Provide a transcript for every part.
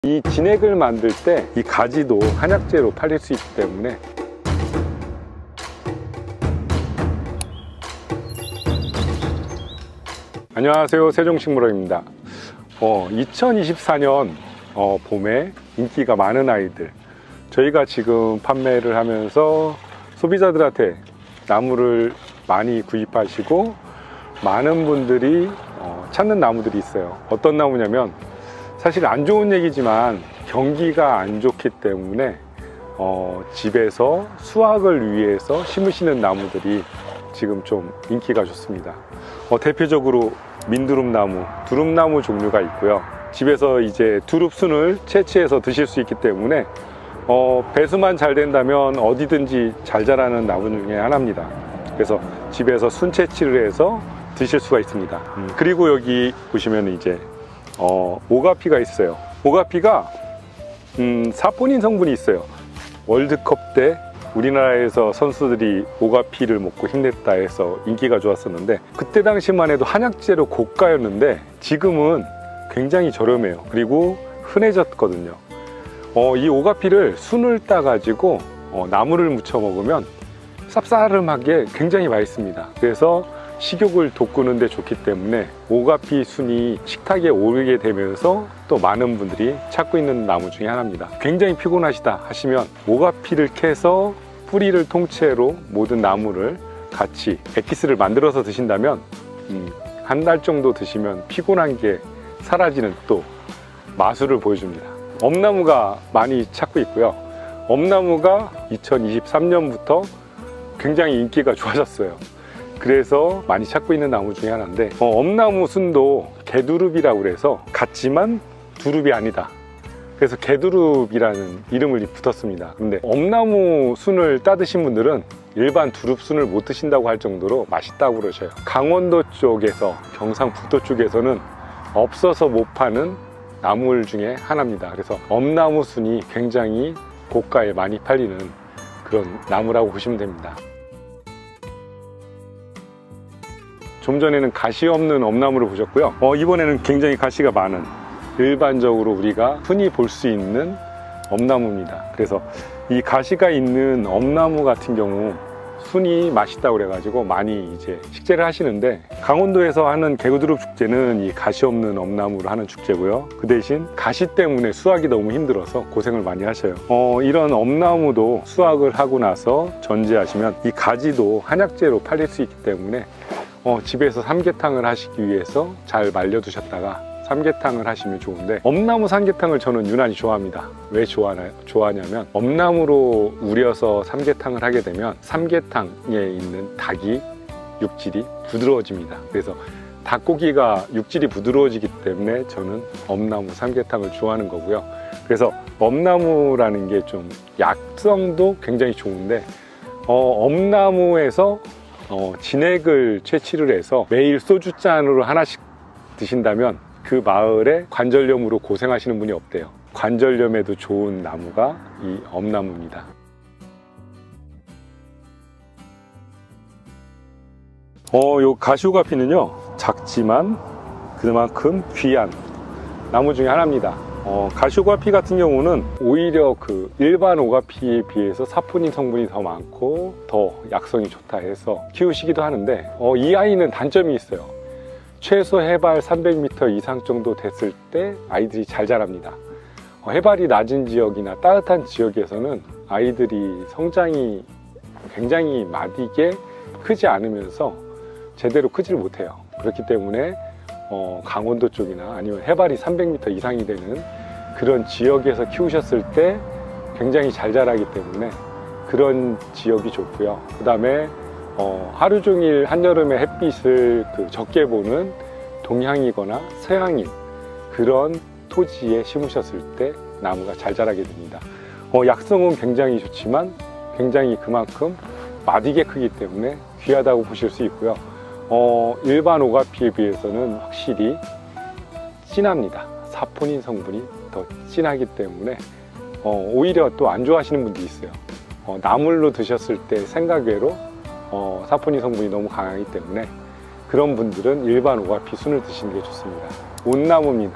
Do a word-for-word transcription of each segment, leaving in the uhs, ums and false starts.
이 진액을 만들 때 이 가지도 한약재로 팔릴 수 있기 때문에 안녕하세요, 세종식물원입니다. 어, 이천이십사 년 어, 봄에 인기가 많은 아이들, 저희가 지금 판매를 하면서 소비자들한테 나무를 많이 구입하시고 많은 분들이 어, 찾는 나무들이 있어요. 어떤 나무냐면, 사실 안 좋은 얘기지만 경기가 안 좋기 때문에 어, 집에서 수확을 위해서 심으시는 나무들이 지금 좀 인기가 좋습니다. 어, 대표적으로 민두릅나무, 두릅나무 종류가 있고요. 집에서 이제 두릅순을 채취해서 드실 수 있기 때문에 어, 배수만 잘 된다면 어디든지 잘 자라는 나무 중에 하나입니다. 그래서 집에서 순 채취를 해서 드실 수가 있습니다. 음, 그리고 여기 보시면 이제 어, 오가피가 있어요. 오가피가 음, 사포닌 성분이 있어요. 월드컵 때 우리나라에서 선수들이 오가피를 먹고 힘냈다 해서 인기가 좋았었는데, 그때 당시만 해도 한약재로 고가였는데 지금은 굉장히 저렴해요. 그리고 흔해졌거든요. 어, 이 오가피를 순을 따 가지고 어, 나물을 무쳐 먹으면 쌉싸름하게 굉장히 맛있습니다. 그래서 식욕을 돋구는 데 좋기 때문에 오가피 순이 식탁에 오르게 되면서 또 많은 분들이 찾고 있는 나무 중에 하나입니다. 굉장히 피곤하시다 하시면 오가피를 캐서 뿌리를 통째로 모든 나무를 같이 액기스를 만들어서 드신다면 음, 한 달 정도 드시면 피곤한 게 사라지는 또 마술을 보여줍니다. 엄나무가 많이 찾고 있고요. 엄나무가 이천이십삼 년부터 굉장히 인기가 좋아졌어요. 그래서 많이 찾고 있는 나무 중에 하나인데, 어, 엄나무 순도 개두릅이라고 해서 같지만 두릅이 아니다. 그래서 개두릅이라는 이름을 붙었습니다. 근데 엄나무 순을 따드신 분들은 일반 두릅 순을 못 드신다고 할 정도로 맛있다고 그러셔요. 강원도 쪽에서, 경상북도 쪽에서는 없어서 못 파는 나물 중에 하나입니다. 그래서 엄나무 순이 굉장히 고가에 많이 팔리는 그런 나무라고 보시면 됩니다. 좀 전에는 가시 없는 엄나무를 보셨고요. 어, 이번에는 굉장히 가시가 많은, 일반적으로 우리가 흔히 볼 수 있는 엄나무입니다. 그래서 이 가시가 있는 엄나무 같은 경우 순이 맛있다고 그래가지고 많이 이제 식재를 하시는데, 강원도에서 하는 개두릅 축제는 이 가시 없는 엄나무로 하는 축제고요. 그 대신 가시 때문에 수확이 너무 힘들어서 고생을 많이 하셔요. 어, 이런 엄나무도 수확을 하고 나서 전제하시면 이 가지도 한약재로 팔릴 수 있기 때문에 어, 집에서 삼계탕을 하시기 위해서 잘 말려 두셨다가 삼계탕을 하시면 좋은데, 엄나무 삼계탕을 저는 유난히 좋아합니다. 왜 좋아하나, 좋아하냐면 엄나무로 우려서 삼계탕을 하게 되면 삼계탕에 있는 닭이 육질이 부드러워집니다. 그래서 닭고기가 육질이 부드러워지기 때문에 저는 엄나무 삼계탕을 좋아하는 거고요. 그래서 엄나무라는 게 좀 약성도 굉장히 좋은데, 어, 엄나무에서 어, 진액을 채취를 해서 매일 소주잔으로 하나씩 드신다면 그 마을에 관절염으로 고생하시는 분이 없대요. 관절염에도 좋은 나무가 이 엄나무입니다. 어, 요 가시오가피는요, 작지만 그만큼 귀한 나무 중에 하나입니다. 어, 가시오가피 같은 경우는 오히려 그 일반 오가피에 비해서 사포닌 성분이 더 많고 더 약성이 좋다 해서 키우시기도 하는데, 어, 이 아이는 단점이 있어요. 최소 해발 삼백 미터 이상 정도 됐을 때 아이들이 잘 자랍니다. 어, 해발이 낮은 지역이나 따뜻한 지역에서는 아이들이 성장이 굉장히 마디게 크지 않으면서 제대로 크지를 못해요. 그렇기 때문에 어, 강원도 쪽이나 아니면 해발이 삼백 미터 이상이 되는 그런 지역에서 키우셨을 때 굉장히 잘 자라기 때문에 그런 지역이 좋고요. 그 다음에 어, 하루 종일 한여름에 햇빛을 그 적게 보는 동향이거나 서향인 그런 토지에 심으셨을 때 나무가 잘 자라게 됩니다. 어, 약성은 굉장히 좋지만 굉장히 그만큼 마디게 크기 때문에 귀하다고 보실 수 있고요. 어, 일반 오가피에 비해서는 확실히 진합니다. 사포닌 성분이 더 진하기 때문에 어, 오히려 또 안 좋아하시는 분들이 있어요. 어, 나물로 드셨을 때 생각외로 어, 사포닌 성분이 너무 강하기 때문에 그런 분들은 일반 오가피 순을 드시는 게 좋습니다. 온나무입니다.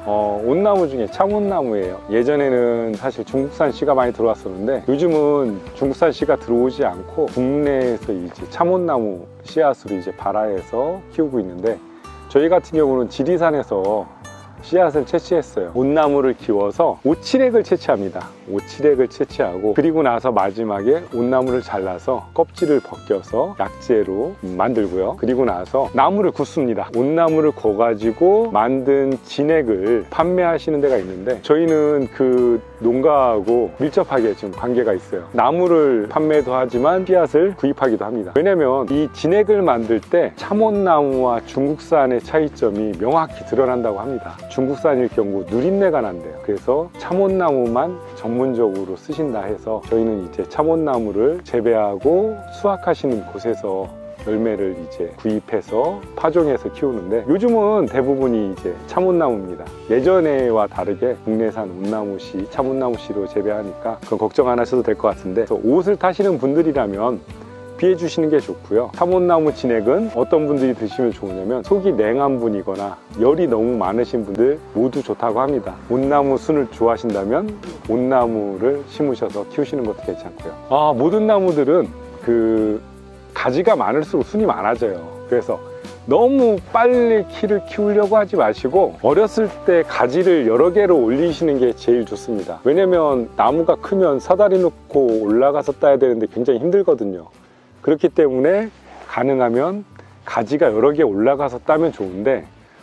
어, 온나무 중에 참온나무예요. 예전에는 사실 중국산 씨가 많이 들어왔었는데 요즘은 중국산 씨가 들어오지 않고 국내에서 이제 참온나무 씨앗으로 이제 발화해서 키우고 있는데, 저희 같은 경우는 지리산에서 씨앗을 채취했어요. 온나무를 키워서 오칠액을 채취합니다. 오칠액을 채취하고, 그리고 나서 마지막에 온나무를 잘라서 껍질을 벗겨서 약재로 만들고요. 그리고 나서 나무를 굽습니다. 온나무를 구워가지고 만든 진액을 판매하시는 데가 있는데, 저희는 그 농가하고 밀접하게 지금 관계가 있어요. 나무를 판매도 하지만 씨앗을 구입하기도 합니다. 왜냐면 이 진액을 만들 때 참온나무와 중국산의 차이점이 명확히 드러난다고 합니다. 중국산일 경우 누린내가 난대요. 그래서 참온나무만 전문적으로 쓰신다 해서 저희는 이제 참온나무를 재배하고 수확하시는 곳에서 열매를 이제 구입해서 파종해서 키우는데, 요즘은 대부분이 이제 참온나무입니다. 예전에와 다르게 국내산 온나무씨, 참온나무씨로 재배하니까 그건 걱정 안 하셔도 될 것 같은데, 옷을 타시는 분들이라면 피해 주시는 게 좋고요. 참온나무 진액은 어떤 분들이 드시면 좋으냐면, 속이 냉한 분이거나 열이 너무 많으신 분들 모두 좋다고 합니다. 온나무 순을 좋아하신다면 온나무를 심으셔서 키우시는 것도 괜찮고요. 아, 모든 나무들은 그 가지가 많을수록 순이 많아져요. 그래서 너무 빨리 키를 키우려고 하지 마시고 어렸을 때 가지를 여러 개로 올리시는 게 제일 좋습니다. 왜냐면 나무가 크면 사다리 놓고 올라가서 따야 되는데 굉장히 힘들거든요. 그렇기 때문에 가능하면 가지가 여러 개 올라가서 따면 좋은데,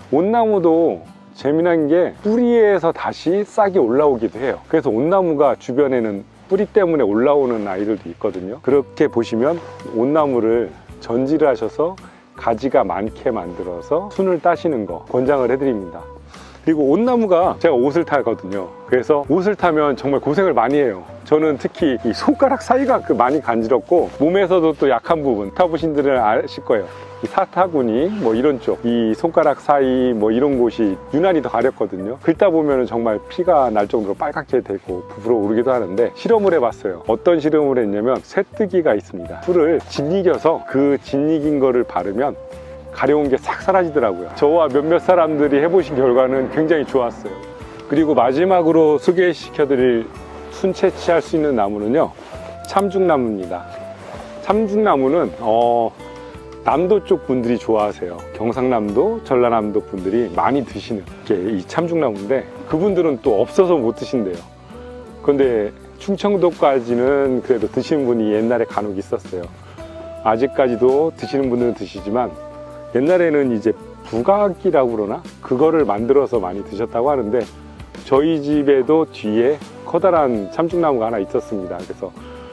온나무도 재미난 게 뿌리에서 다시 싹이 올라오기도 해요. 그래서 온나무가 주변에는 뿌리 때문에 올라오는 아이들도 있거든요. 그렇게 보시면 온나무를 전지를 하셔서 가지가 많게 만들어서 순을 따시는 거 권장을 해드립니다. 그리고 온나무가 제가 옷을 타거든요. 그래서 옷을 타면 정말 고생을 많이 해요. 저는 특히 이 손가락 사이가 그 많이 간지럽고, 몸에서도 또 약한 부분, 타보신 분들은 아실 거예요. 이 사타구니 뭐 이런 쪽, 이 손가락 사이 뭐 이런 곳이 유난히 더 가렵거든요. 긁다 보면 정말 피가 날 정도로 빨갛게 되고 부풀어 오르기도 하는데, 실험을 해봤어요. 어떤 실험을 했냐면, 쇠뜨기가 있습니다. 풀을 짓이겨서 그 짓이긴 거를 바르면 가려운 게 싹 사라지더라고요. 저와 몇몇 사람들이 해보신 결과는 굉장히 좋았어요. 그리고 마지막으로 소개시켜드릴 순 채취할 수 있는 나무는요, 참중나무입니다. 참중나무는 어, 남도 쪽 분들이 좋아하세요. 경상남도, 전라남도 분들이 많이 드시는 게 이 참중나무인데, 그분들은 또 없어서 못 드신대요. 그런데 충청도까지는 그래도 드시는 분이 옛날에 간혹 있었어요. 아직까지도 드시는 분들은 드시지만, 옛날에는 이제 부각이라고 그러나? 그거를 만들어서 많이 드셨다고 하는데, 저희 집에도 뒤에 커다란 참중나무가 하나 있었습니다. 그래서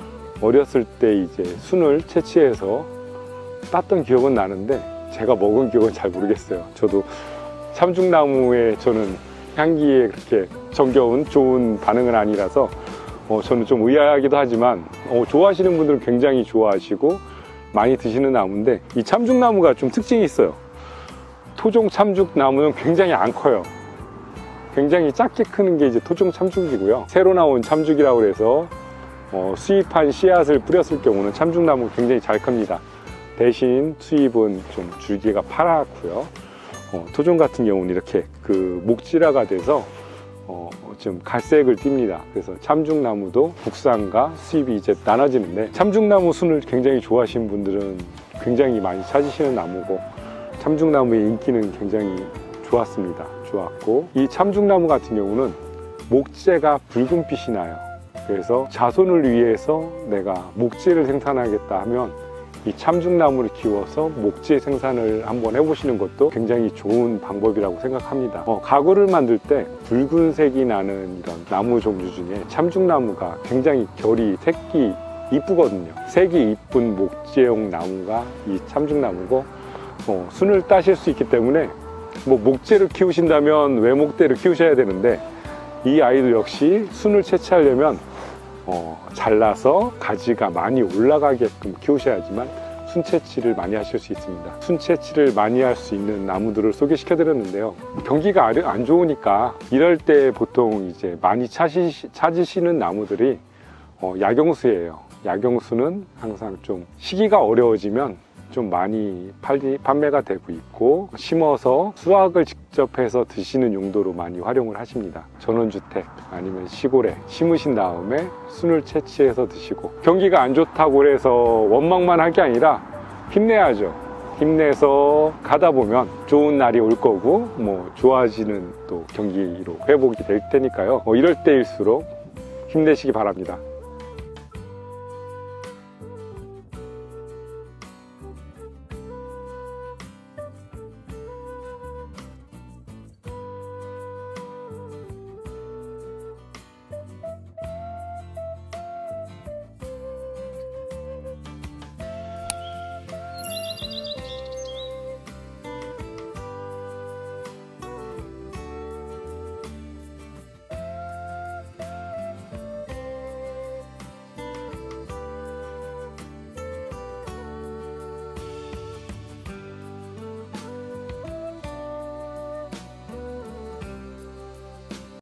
어렸을 때 이제 순을 채취해서 땄던 기억은 나는데, 제가 먹은 기억은 잘 모르겠어요. 저도 참중나무에 저는 향기에 그렇게 정겨운 좋은 반응은 아니라서 어, 저는 좀 의아하기도 하지만, 어, 좋아하시는 분들은 굉장히 좋아하시고 많이 드시는 나무인데, 이 참중나무가 좀 특징이 있어요. 토종 참죽나무는 굉장히 안 커요. 굉장히 작게 크는 게 이제 토종 참죽이고요. 새로 나온 참죽이라고 해서 어, 수입한 씨앗을 뿌렸을 경우는 참죽나무가 굉장히 잘 큽니다. 대신 수입은 좀 줄기가 파랗고요. 어, 토종 같은 경우는 이렇게 그 목질화가 돼서 어, 좀 갈색을 띱니다. 그래서 참중나무도 국산과 수입이 이제 나눠지는데, 참중나무 순을 굉장히 좋아하시는 분들은 굉장히 많이 찾으시는 나무고, 참중나무의 인기는 굉장히 좋았습니다. 좋았고, 이 참중나무 같은 경우는 목재가 붉은빛이 나요. 그래서 자손을 위해서 내가 목재를 생산하겠다 하면 이 참중나무를 키워서 목재 생산을 한번 해보시는 것도 굉장히 좋은 방법이라고 생각합니다. 어, 가구를 만들 때 붉은색이 나는 이런 나무 종류 중에 참중나무가 굉장히 결이 색이 이쁘거든요. 색이 이쁜 목재용 나무가 이 참중나무고, 어, 순을 따실 수 있기 때문에 뭐 목재를 키우신다면 외목대를 키우셔야 되는데, 이 아이들 역시 순을 채취하려면 어, 잘라서 가지가 많이 올라가게끔 키우셔야지만 순 채취를 많이 하실 수 있습니다. 순 채취를 많이 할 수 있는 나무들을 소개시켜 드렸는데요. 경기가 안 좋으니까 이럴 때 보통 이제 많이 찾으시, 찾으시는 나무들이 어, 야경수예요. 야경수는 항상 좀 시기가 어려워지면 좀 많이 팔리, 판매가 되고 있고, 심어서 수확을 직접 해서 드시는 용도로 많이 활용을 하십니다. 전원주택 아니면 시골에 심으신 다음에 순을 채취해서 드시고, 경기가 안 좋다고 해서 원망만 할 게 아니라 힘내야죠. 힘내서 가다 보면 좋은 날이 올 거고, 뭐 좋아지는 또 경기로 회복이 될 테니까요. 뭐 이럴 때일수록 힘내시기 바랍니다.